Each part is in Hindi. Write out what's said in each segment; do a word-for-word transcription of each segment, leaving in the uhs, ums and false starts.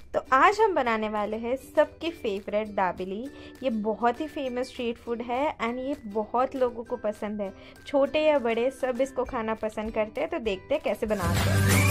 तो आज हम बनाने वाले हैं सबकी फेवरेट दाबेली। ये बहुत ही फेमस स्ट्रीट फूड है एंड ये बहुत लोगों को पसंद है। छोटे या बड़े सब इसको खाना पसंद करते हैं। तो देखते हैं कैसे बनाते हैं।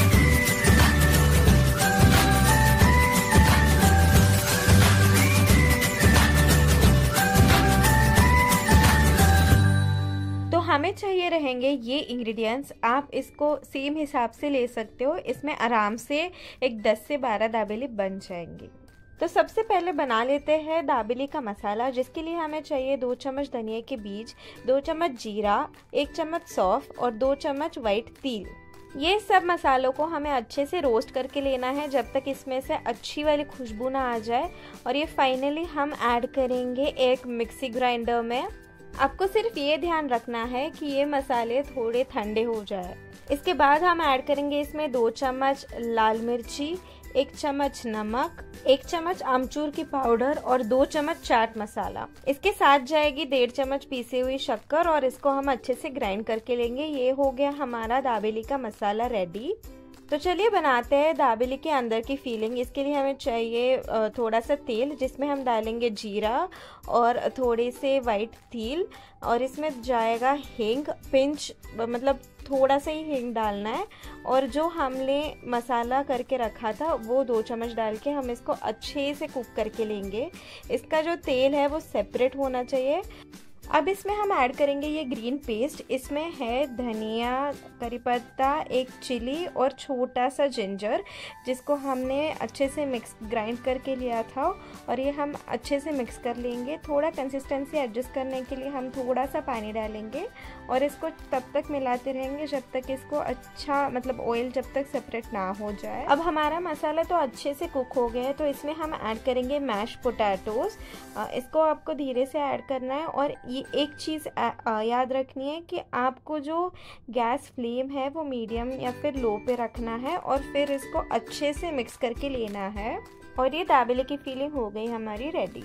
तो हमें चाहिए रहेंगे ये इंग्रेडिएंट्स। आप इसको सेम हिसाब से ले सकते हो। इसमें आराम से एक दस से बारह दाबेली बन जाएंगी। तो सबसे पहले बना लेते हैं दाबेली का मसाला, जिसके लिए हमें चाहिए दो चम्मच धनिया के बीज, दो चम्मच जीरा, एक चम्मच सौंफ और दो चम्मच वाइट तिल। ये सब मसालों को हमें अच्छे से रोस्ट करके लेना है जब तक इसमें से अच्छी वाली खुशबू ना आ जाए। और ये फाइनली हम ऐड करेंगे एक मिक्सी ग्राइंडर में। आपको सिर्फ ये ध्यान रखना है कि ये मसाले थोड़े ठंडे हो जाए। इसके बाद हम ऐड करेंगे इसमें दो चम्मच लाल मिर्ची, एक चम्मच नमक, एक चम्मच आमचूर की पाउडर और दो चम्मच चाट मसाला। इसके साथ जाएगी डेढ़ चम्मच पीसी हुई शक्कर और इसको हम अच्छे से ग्राइंड करके लेंगे। ये हो गया हमारा दाबेली का मसाला रेडी। तो चलिए बनाते हैं दाबेली के अंदर की फीलिंग। इसके लिए हमें चाहिए थोड़ा सा तेल, जिसमें हम डालेंगे जीरा और थोड़े से वाइट तिल और इसमें जाएगा हींग, पिंच मतलब थोड़ा सा ही हींग डालना है। और जो हमने मसाला करके रखा था वो दो चम्मच डाल के हम इसको अच्छे से कुक करके लेंगे। इसका जो तेल है वो सेपरेट होना चाहिए। अब इसमें हम ऐड करेंगे ये ग्रीन पेस्ट। इसमें है धनिया, करी पत्ता, एक चिली और छोटा सा जिंजर, जिसको हमने अच्छे से मिक्स ग्राइंड करके लिया था। और ये हम अच्छे से मिक्स कर लेंगे। थोड़ा कंसिस्टेंसी एडजस्ट करने के लिए हम थोड़ा सा पानी डालेंगे और इसको तब तक मिलाते रहेंगे जब तक इसको अच्छा मतलब ऑयल जब तक सेपरेट ना हो जाए। अब हमारा मसाला तो अच्छे से कुक हो गया है, तो इसमें हम ऐड करेंगे मैश पोटैटोज। इसको आपको धीरे से ऐड करना है। और एक चीज़ याद रखनी है कि आपको जो गैस फ्लेम है वो मीडियम या फिर लो पे रखना है और फिर इसको अच्छे से मिक्स करके लेना है। और ये दाबेली की फीलिंग हो गई हमारी रेडी।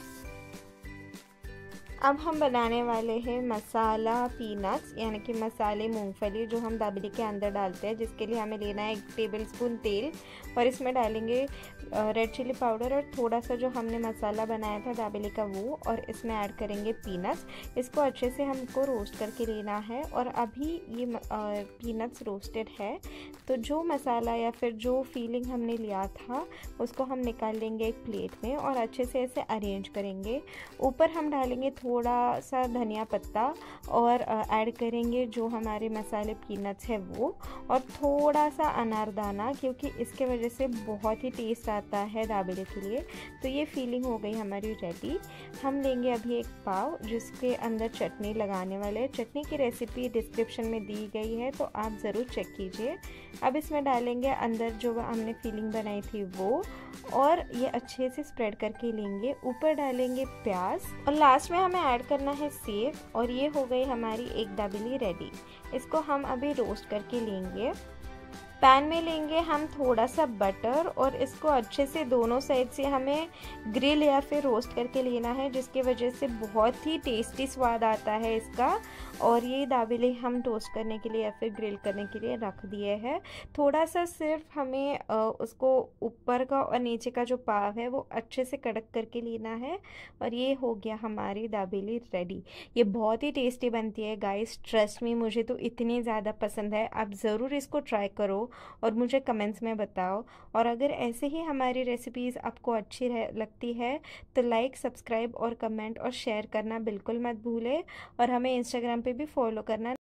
अब हम बनाने वाले हैं मसाला पीनट्स, यानी कि मसाले मूंगफली, जो हम दाबेली के अंदर डालते हैं। जिसके लिए हमें लेना है एक टेबलस्पून तेल और इसमें डालेंगे रेड चिली पाउडर और थोड़ा सा जो हमने मसाला बनाया था दाबेली का वो, और इसमें ऐड करेंगे पीनट्स। इसको अच्छे से हमको रोस्ट करके लेना है। और अभी ये पीनट्स रोस्टेड है, तो जो मसाला या फिर जो फीलिंग हमने लिया था उसको हम निकाल लेंगे एक प्लेट में और अच्छे से ऐसे अरेंज करेंगे। ऊपर हम डालेंगे थोड़ा सा धनिया पत्ता और ऐड करेंगे जो हमारे मसाले पीनट्स है वो, और थोड़ा सा अनारदाना, क्योंकि इसके वजह से बहुत ही टेस्ट आता है दाबेली के लिए। तो ये फीलिंग हो गई हमारी रेडी। हम लेंगे अभी एक पाव जिसके अंदर चटनी लगाने वाले हैं। चटनी की रेसिपी डिस्क्रिप्शन में दी गई है, तो आप ज़रूर चेक कीजिए। अब इसमें डालेंगे अंदर जो हमने फीलिंग बनाई थी वो, और ये अच्छे से स्प्रेड करके लेंगे। ऊपर डालेंगे प्याज और लास्ट में हमें ऐड करना है सेव। और ये हो गई हमारी एक दाबेली रेडी। इसको हम अभी रोस्ट करके लेंगे। पैन में लेंगे हम थोड़ा सा बटर और इसको अच्छे से दोनों साइड से हमें ग्रिल या फिर रोस्ट करके लेना है, जिसकी वजह से बहुत ही टेस्टी स्वाद आता है इसका। और ये दाबेली हम टोस्ट करने के लिए या फिर ग्रिल करने के लिए रख दिए हैं। थोड़ा सा सिर्फ हमें उसको ऊपर का और नीचे का जो पाव है वो अच्छे से कड़क करके लेना है। और ये हो गया हमारी दाबेली रेडी। ये बहुत ही टेस्टी बनती है गाइस, ट्रस्ट मी, मुझे तो इतनी ज़्यादा पसंद है। आप ज़रूर इसको ट्राई करो और मुझे कमेंट्स में बताओ। और अगर ऐसे ही हमारी रेसिपीज़ आपको अच्छी लगती है तो लाइक, सब्सक्राइब और कमेंट और शेयर करना बिल्कुल मत भूलें। और हमें इंस्टाग्राम पे भी फॉलो करना